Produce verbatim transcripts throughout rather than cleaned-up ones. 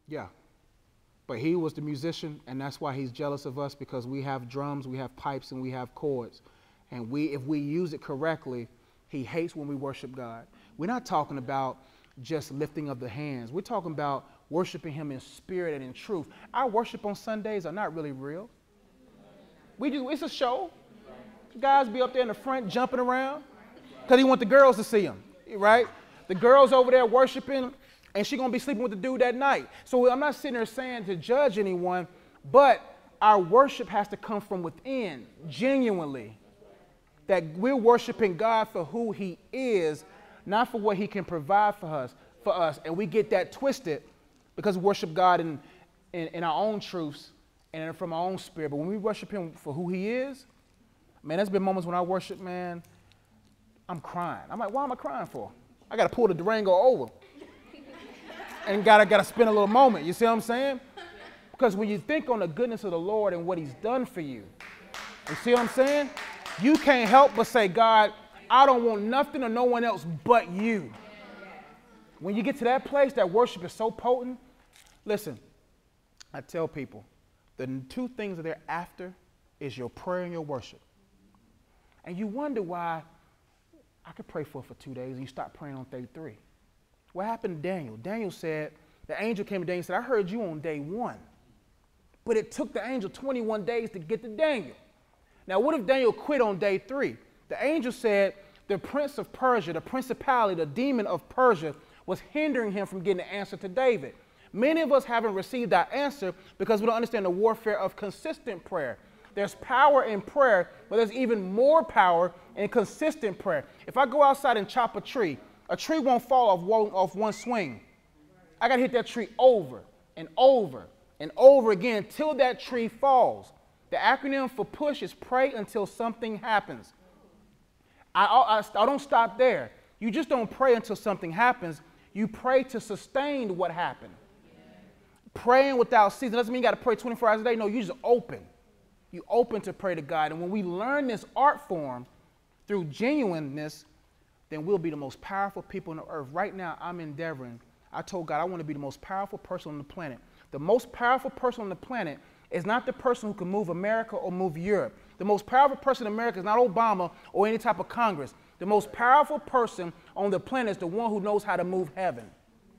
Yeah. But he was the musician, and that's why he's jealous of us, because we have drums, we have pipes, and we have chords. And we, if we use it correctly, he hates when we worship God. We're not talking about just lifting of the hands. We're talking about worshiping him in spirit and in truth. Our worship on Sundays are not really real. We do, it's a show. Guys be up there in the front jumping around because he want the girls to see him, right? The girls over there worshiping, and she going to be sleeping with the dude that night. So I'm not sitting there saying to judge anyone, but our worship has to come from within, genuinely. That we're worshiping God for who he is, not for what he can provide for us. For us. And we get that twisted because we worship God in, in, in our own truths and from our own spirit. But when we worship him for who he is, man, there's been moments when I worship, man, I'm crying. I'm like, why am I crying for? I got to pull the Durango over. And gotta, gotta spend a little moment. You see what I'm saying? Because when you think on the goodness of the Lord and what he's done for you, you see what I'm saying? You can't help but say, God, I don't want nothing or no one else but you. When you get to that place, that worship is so potent. Listen, I tell people, the two things that they're after is your prayer and your worship. And you wonder why I could pray for it for two days and you stop praying on day three. What happened to Daniel? Daniel said, the angel came to Daniel and said, I heard you on day one. But it took the angel twenty-one days to get to Daniel. Now, what if Daniel quit on day three? The angel said the prince of Persia, the principality, the demon of Persia, was hindering him from getting the answer to David. Many of us haven't received that answer because we don't understand the warfare of consistent prayer. There's power in prayer, but there's even more power in consistent prayer. If I go outside and chop a tree, a tree won't fall off one, off one swing. I got to hit that tree over and over and over again till that tree falls. The acronym for PUSH is pray until something happens. I, I, I don't stop there. You just don't pray until something happens. You pray to sustain what happened. Praying without ceasing doesn't mean you got to pray twenty-four hours a day. No, you just open. You open to pray to God. And when we learn this art form through genuineness, then we'll be the most powerful people on the earth. Right now, I'm endeavoring. I told God I want to be the most powerful person on the planet. The most powerful person on the planet is not the person who can move America or move Europe. The most powerful person in America is not Obama or any type of Congress. The most powerful person on the planet is the one who knows how to move heaven.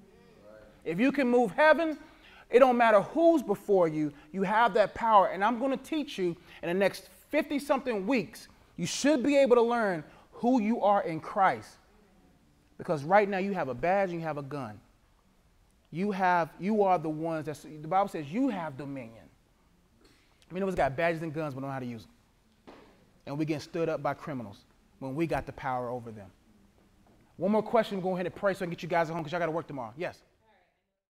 If you can move heaven, it don't matter who's before you, you have that power. And I'm going to teach you in the next fifty-something weeks, you should be able to learn who you are in Christ. Because right now you have a badge and you have a gun. You have, you are the ones that, the Bible says you have dominion. Many of us got badges and guns but don't know how to use them. And we get stood up by criminals when we got the power over them. One more question, we're going ahead and pray so I can get you guys at home because y'all got to work tomorrow. Yes.